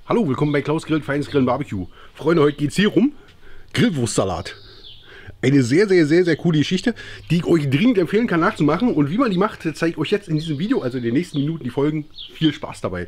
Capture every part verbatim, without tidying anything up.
Hallo, willkommen bei Klaus Grill, feines Grillen Barbecue. Freunde, heute geht es hier rum. Grillwurstsalat. Eine sehr, sehr, sehr, sehr coole Geschichte, die ich euch dringend empfehlen kann nachzumachen. Und wie man die macht, zeige ich euch jetzt in diesem Video, also in den nächsten Minuten, die Folgen. Viel Spaß dabei.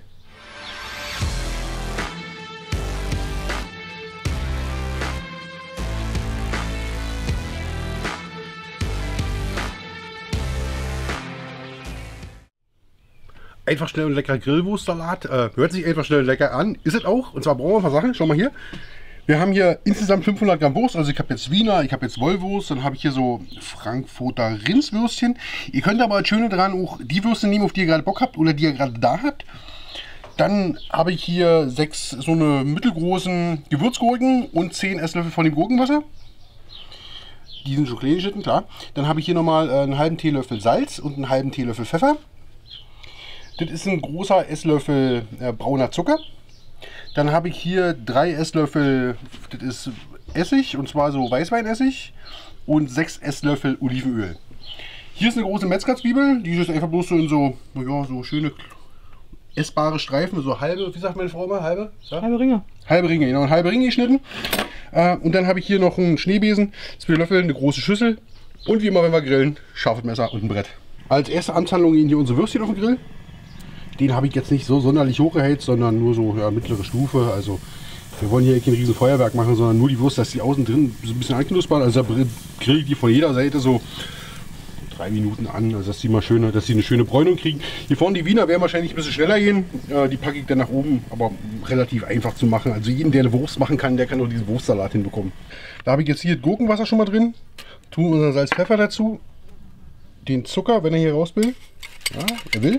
Einfach schnell und lecker Grillwurstsalat. Äh, hört sich einfach schnell und lecker an. Ist es auch. Und zwar brauchen wir ein paar Sachen. Schau mal hier. Wir haben hier insgesamt fünfhundert Gramm Wurst. Also ich habe jetzt Wiener, ich habe jetzt Wollwurst. Dann habe ich hier so Frankfurter Rindswürstchen. Ihr könnt aber als Schöne dran auch die Würste nehmen, auf die ihr gerade Bock habt oder die ihr gerade da habt. Dann habe ich hier sechs so eine mittelgroßen Gewürzgurken und zehn Esslöffel von dem Gurkenwasser. Die sind schon klein geschnitten, klar. Dann habe ich hier nochmal einen halben Teelöffel Salz und einen halben Teelöffel Pfeffer. Das ist ein großer Esslöffel äh, brauner Zucker. Dann habe ich hier drei Esslöffel, das ist Essig, und zwar so Weißweinessig, und sechs Esslöffel Olivenöl. Hier ist eine große Metzgerzwiebel, die ist einfach bloß so in so, ja, so schöne essbare Streifen, so halbe, wie sagt meine Frau immer, halbe? Ja? Halbe Ringe. Halbe Ringe, genau, halbe Ringe geschnitten. Äh, und dann habe ich hier noch einen Schneebesen, zwei Löffel, eine große Schüssel und wie immer, wenn wir grillen, scharfes Messer und ein Brett. Als erste Anzahlung gehen hier unsere Würstchen auf den Grill. Den habe ich jetzt nicht so sonderlich hochgeheizt, sondern nur so ja, mittlere Stufe. Also wir wollen hier kein riesen Feuerwerk machen, sondern nur die Wurst, dass die außen drin so ein bisschen anknuspern. Also da grill ich die von jeder Seite so drei Minuten an, also dass die mal schöne, dass sie eine schöne Bräunung kriegen. Hier vorne die Wiener werden wahrscheinlich ein bisschen schneller gehen. Äh, die packe ich dann nach oben, aber relativ einfach zu machen. Also jeden, der eine Wurst machen kann, der kann auch diesen Wurstsalat hinbekommen. Da habe ich jetzt hier Gurkenwasser schon mal drin. Tun unseren Salz, Pfeffer dazu. Den Zucker, wenn er hier raus will. Ja, er will.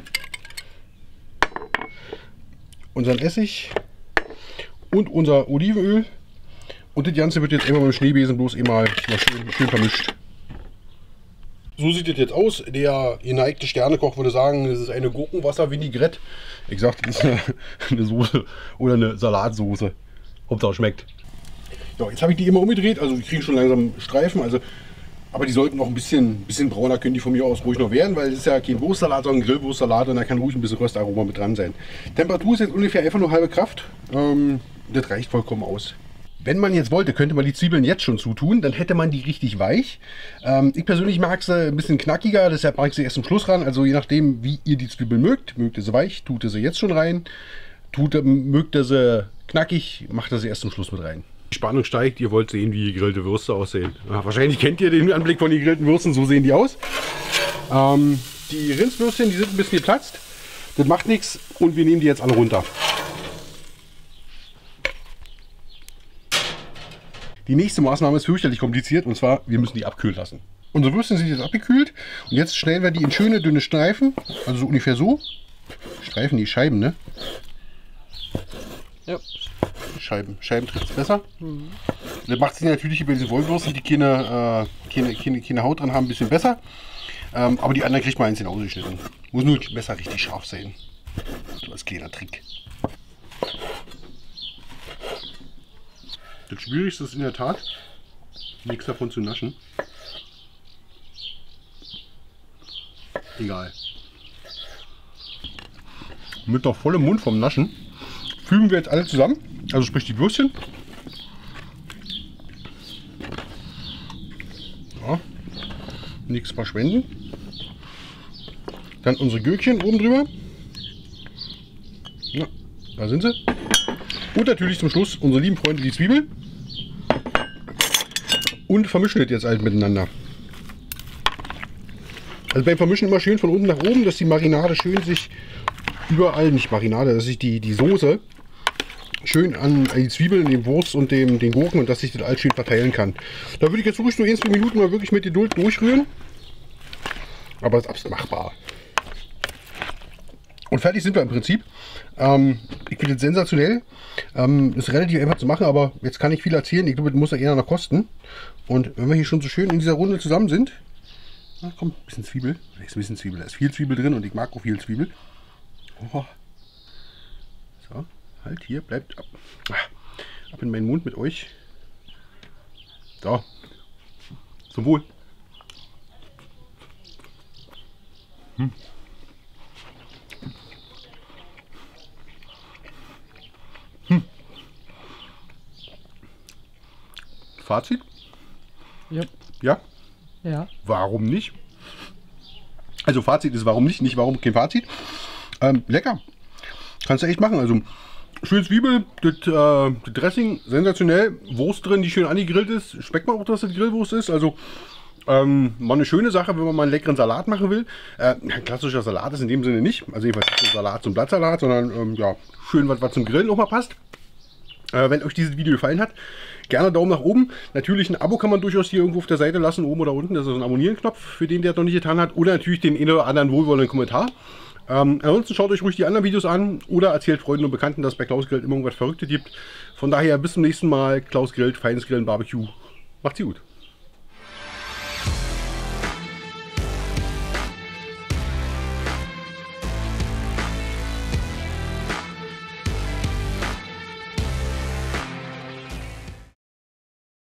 Unseren Essig und unser Olivenöl. Und das Ganze wird jetzt immer mit dem Schneebesen bloß immer mal schön, schön vermischt. So sieht das jetzt aus. Der geneigte Sternekoch würde sagen, das ist eine Gurkenwasser-Vinaigrette. Ich sag, das ist eine, eine Soße oder eine Salatsoße. Hauptsache schmeckt. Ja, jetzt habe ich die immer umgedreht. Also die kriegen schon langsam Streifen. Also, aber die sollten noch ein bisschen, bisschen brauner, können die von mir aus ruhig noch werden, weil es ist ja kein Wurstsalat, sondern ein Grillwurstsalat und da kann ruhig ein bisschen Röstaroma mit dran sein. Temperatur ist jetzt ungefähr einfach nur halbe Kraft. Ähm, das reicht vollkommen aus. Wenn man jetzt wollte, könnte man die Zwiebeln jetzt schon zutun, dann hätte man die richtig weich. Ähm, ich persönlich mag sie ein bisschen knackiger, deshalb mache ich sie erst zum Schluss ran. Also je nachdem, wie ihr die Zwiebeln mögt, mögt ihr sie weich, tut ihr sie jetzt schon rein. Tut, mögt ihr sie knackig, macht ihr sie erst zum Schluss mit rein. Die Spannung steigt, ihr wollt sehen, wie gegrillte Würste aussehen. Ja, wahrscheinlich kennt ihr den Anblick von den gegrillten Würsten, so sehen die aus. Ähm, die Rindswürstchen, die sind ein bisschen geplatzt. Das macht nichts und wir nehmen die jetzt alle runter. Die nächste Maßnahme ist fürchterlich kompliziert, und zwar, wir müssen die abkühlen lassen. Unsere Würstchen sind jetzt abgekühlt und jetzt schneiden wir die in schöne, dünne Streifen, also so ungefähr so. Streifen, die Scheiben, ne? Ja. Scheiben, Scheiben trifft es besser. Mhm. Das macht sich natürlich bei diesen Wollwürsten, die keine, äh, keine, keine, keine Haut drin haben, ein bisschen besser. Ähm, aber die anderen kriegt man einzeln ausgeschnitten. Muss nur das Messer richtig scharf sein. So als kleiner Trick. Das Schwierigste ist in der Tat, nichts davon zu naschen. Egal. Mit noch vollem Mund vom Naschen fügen wir jetzt alle zusammen. Also sprich die Würstchen. Ja, nichts verschwenden. Dann unsere Gürkchen oben drüber. Ja, da sind sie. Und natürlich zum Schluss unsere lieben Freunde die Zwiebeln. Und vermischen das jetzt halt miteinander. Also beim Vermischen immer schön von unten nach oben, dass die Marinade schön sich überall, nicht Marinade, dass sich die, die Soße schön an die Zwiebeln, den Wurst und dem, den Gurken und dass sich das alles schön verteilen kann. Da würde ich jetzt ruhig nur ein, zwei Minuten mal wirklich mit Geduld durchrühren. Aber es ist absolut machbar. Und fertig sind wir im Prinzip. Ähm, ich finde es sensationell. Ähm, ist relativ einfach zu machen, aber jetzt kann ich viel erzählen. Ich glaube, das muss ja eher noch kosten. Und wenn wir hier schon so schön in dieser Runde zusammen sind, na, komm, ein bisschen Zwiebel. Da ist ein bisschen Zwiebel. Da ist viel Zwiebel drin und ich mag auch viel Zwiebel. Oh. So, halt hier, bleibt ab. Ab in meinen Mund mit euch. So. Zum Wohl. Hm. Hm. Fazit? Ja. Ja? Ja. Warum nicht? Also Fazit ist warum nicht, nicht warum kein Fazit. Ähm, lecker. Kannst du echt machen. Also schön Zwiebel, das, äh, das Dressing sensationell. Wurst drin, die schön angegrillt ist. Schmeckt man auch, dass das Grillwurst ist. Also ähm, mal eine schöne Sache, wenn man mal einen leckeren Salat machen will. Äh, ein klassischer Salat ist in dem Sinne nicht. Also jedenfalls nicht so Salat zum Blattsalat, sondern ähm, ja, schön was, was zum Grillen auch mal passt. Äh, wenn euch dieses Video gefallen hat, gerne Daumen nach oben. Natürlich ein Abo kann man durchaus hier irgendwo auf der Seite lassen, oben oder unten. Das ist ein Abonnieren-Knopf für den, der es noch nicht getan hat. Oder natürlich den einen oder anderen wohlwollenden Kommentar. Ähm, ansonsten schaut euch ruhig die anderen Videos an oder erzählt Freunden und Bekannten, dass es bei Klaus Grillt immer irgendwas Verrücktes gibt. Von daher bis zum nächsten Mal. Klaus Grillt, feines Grillen, Barbecue. Macht's gut.